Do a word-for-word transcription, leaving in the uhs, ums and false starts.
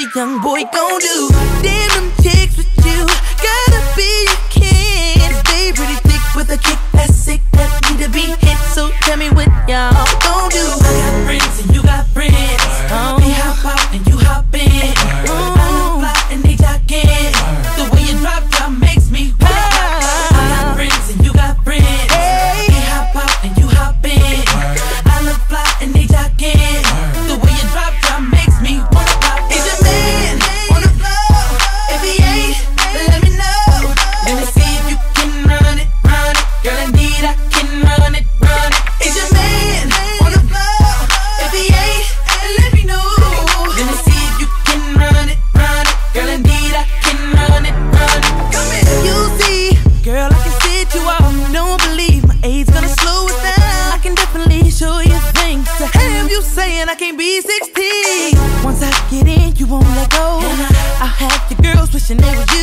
young boy gon' do? Damn them chicks with you, gotta be a kid. Stay pretty thick with a kick that's sick, that need to be hit. So tell me what y'all gon' do. I got friends and you got friends. Oh. We hop out and you hop in. Oh. I look fly and they jogging. The way you drop down makes me wanna rock. I got friends and you got friends. Hey. We hop out and you hop in. I look fly and they jogging. The way you drop down makes me wanna rock. Is your man on the floor? If he ain't, let me know. Let me see if you can run it, run it. Girl, indeed I can run it, run it. Is your man on the floor? If he ain't, let me know. Let me see if you can run it, run it. Girl, indeed I can run it, run it. Come here. You see, girl, I can sit you out. Don't believe my age gonna slow it down. I can definitely show you things. To have you saying I can't be sixteen. Once I get in, you won't let go. I'll have your girls wishing they was you.